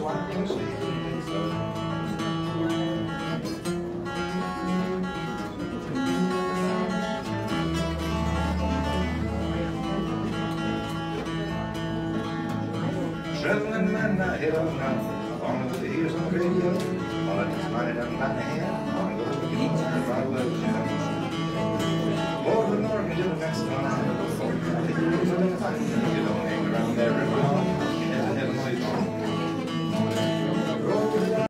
Traveling man, I head on now, on the hills on the radio, all I just mighty done by the hand.